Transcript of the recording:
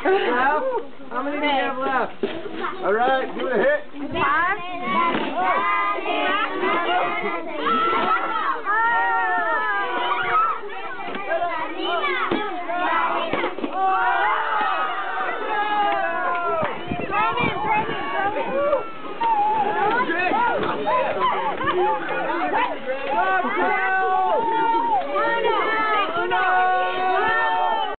Left? How many do you have left? All right, give it a hit. 5.